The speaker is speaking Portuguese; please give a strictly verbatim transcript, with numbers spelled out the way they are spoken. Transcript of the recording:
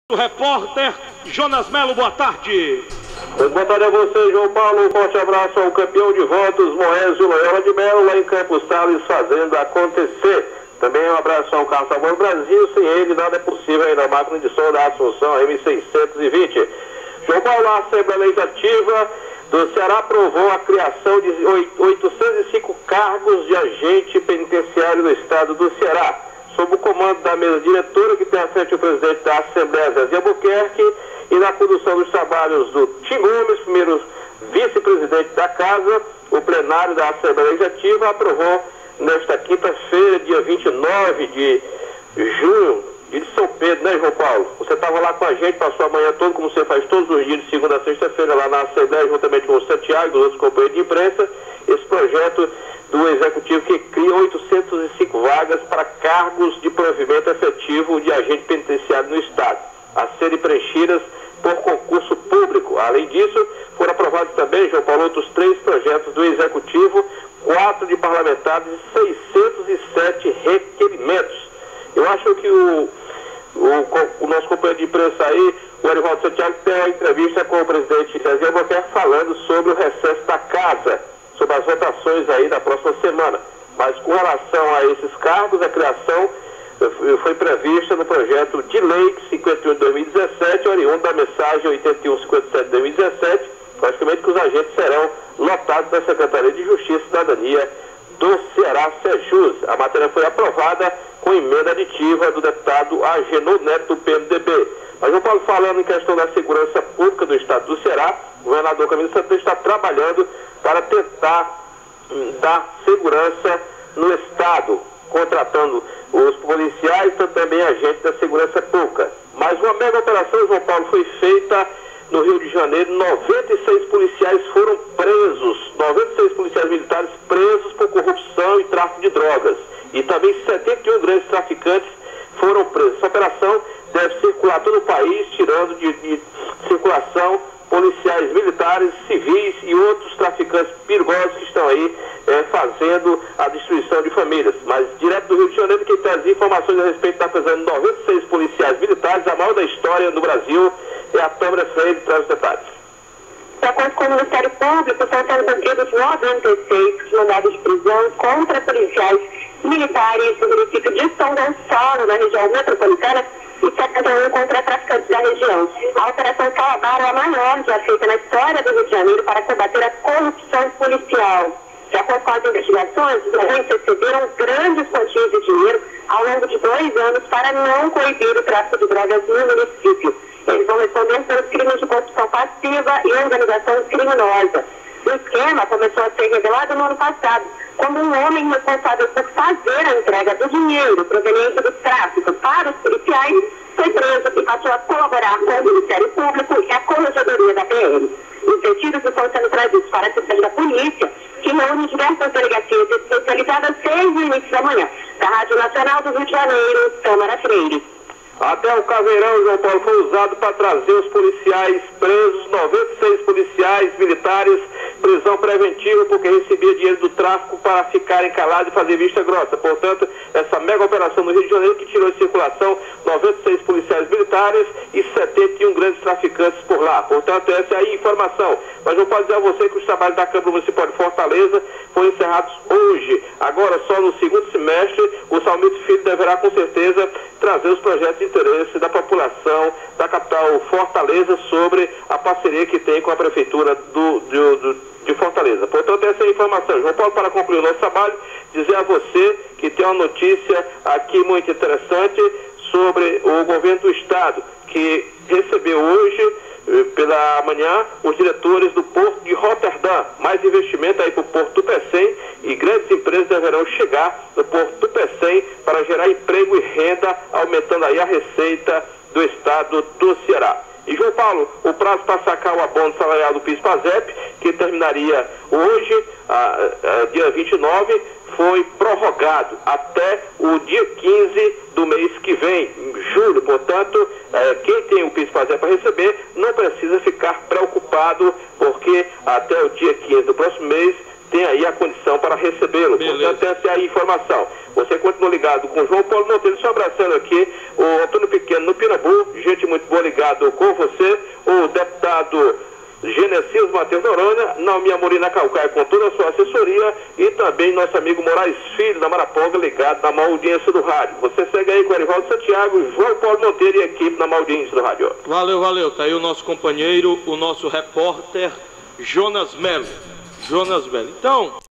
O repórter Jonas Melo, boa tarde. Boa tarde a você, João Paulo. Um forte abraço ao campeão de votos, Moésio Loyola de Melo, lá em Campos Sales, fazendo acontecer. Também um abraço ao Carlos Sabor Brasil. Sem ele, nada é possível aí na máquina de som da Assunção M seiscentos e vinte. João Paulo, a Assembleia Legislativa do Ceará aprovou a criação de oitocentos e cinco cargos de agente penitenciário do estado do Ceará, sob o comando da mesa diretora, que tem à frente o presidente da Assembleia, Zé Albuquerque, e na condução dos trabalhos do Tim Gomes, primeiro vice-presidente da Casa. O plenário da Assembleia Legislativa aprovou nesta quinta-feira, dia vinte e nove de junho, de São Pedro, né, João Paulo? Você estava lá com a gente, passou a manhã toda, como você faz todos os dias, de segunda a sexta-feira, lá na Assembleia, juntamente com o Santiago e os outros companheiros de imprensa, esse projeto do Executivo que cria oitocentos e cinco vagas para cargos de provimento efetivo de agente penitenciário no Estado, a serem preenchidas por concurso público. Além disso, foram aprovados também, João Paulo, outros três projetos do Executivo, quatro de parlamentares e seiscentos e sete requerimentos. Eu acho que o, o, o nosso companheiro de imprensa aí, o Arivaldo Santiago, tem uma entrevista com o presidente Zé Albuquerque falando sobre o recesso da Casa, sobre as votações aí da próxima semana. Mas com relação a esses cargos, a criação foi prevista no projeto de lei cinquenta e um de dois mil e dezessete, oriundo da mensagem oitenta e um cinquenta e sete de dois mil e dezessete, praticamente que os agentes serão lotados da Secretaria de Justiça e Cidadania do Ceará, Sejus. A matéria foi aprovada com emenda aditiva do deputado Agenor Neto, do P M D B. Mas eu falo falando em questão da segurança pública do estado do Ceará, o governador Camilo Santana está trabalhando para tentar hum, dar segurança no estado, contratando os policiais e também agentes da segurança pública. Mas uma mega operação, João Paulo, foi feita no Rio de Janeiro. noventa e seis policiais foram presos, noventa e seis policiais militares presos por corrupção e tráfico de drogas. E também setenta e um grandes traficantes foram presos. Essa operação deve circular todo o país, tirando de, de circulação policiais militares, civis e outros traficantes perigosos que estão aí é, fazendo a destruição de famílias. Mas direto do Rio de Janeiro, quem traz informações a respeito da prisão de noventa e seis policiais militares, a maior da história no Brasil, é a Tâmara Freire, traz os detalhes. De acordo com o Ministério Público, estão sendo cumpridos noventa e seis mandados de prisão contra policiais militares do município de São Gonçalo, na região metropolitana, e setenta e um contra traficantes da região. A Operação Calabaro é a maior já feita na história do Rio de Janeiro para combater a corrupção policial. De acordo com as investigações, os agentes receberam grandes quantias de dinheiro ao longo de dois anos para não coibir o tráfico de drogas no município. Eles vão responder pelos crimes de corrupção passiva e organização criminosa. O esquema começou a ser revelado no ano passado, quando um homem responsável por fazer a entrega do dinheiro proveniente do tráfico para os policiais foi preso e passou a colaborar com o Ministério Público e a Corregedoria da P M. Os detidos estão sendo trazidos para a sede da polícia, que reúne diversas delegacias especializadas desde o início da manhã. Da Rádio Nacional do Rio de Janeiro, Tâmara Freire. Até o Caveirão, João Paulo, foi usado para trazer os policiais presos, noventa e seis policiais militares, prisão preventiva, porque recebia dinheiro do tráfico para ficarem calados e fazer vista grossa. Portanto, essa mega operação no Rio de Janeiro que tirou de circulação noventa e seis policiais militares e setenta e um grandes traficantes por lá. Portanto, essa é a informação. Mas eu posso dizer a você que os trabalhos da Câmara Municipal de Fortaleza foram encerrados hoje. Agora, só no segundo semestre, o Salmito Filho deverá, com certeza, trazer os projetos de interesse da população da capital Fortaleza sobre a parceria que tem com a Prefeitura do, do, do, de Fortaleza. Portanto, essa é a informação. João Paulo, para concluir o nosso trabalho, dizer a você que tem uma notícia aqui muito interessante sobre o governo do Estado, que recebeu hoje, pela manhã, os diretores do Porto de Roterdã. Mais investimento aí para o Porto do Pecém, e grandes empresas deverão chegar no Porto do Pecém para gerar emprego e renda, aumentando aí a receita do estado do Ceará. E, João Paulo, o prazo para sacar o abono salarial do PIS/PASEP, que terminaria hoje, a, a, dia vinte e nove, foi prorrogado até o dia quinze do mês que vem, julho. Portanto, eh, quem tem o PIS/PASEP para receber não precisa ficar preocupado, porque até o dia quinze do próximo mês tem aí a condição para recebê-lo. Portanto, essa é a informação. Você continua ligado com o João Paulo Monteiro, só abraçando aqui o Antônio Pequeno no Pirambu, gente muito boa ligado com você, o deputado Genesis Matheus Noronha, Naomi Amorim na Calcaia com toda a sua assessoria e também nosso amigo Moraes Filho da Maraponga ligado na maior audiência do rádio. Você segue aí com o Erivaldo Santiago, João Paulo Monteiro e a equipe na maior audiência do rádio. Valeu, valeu. Tá aí o nosso companheiro, o nosso repórter Jonas Melo. Jonas Melo. Então...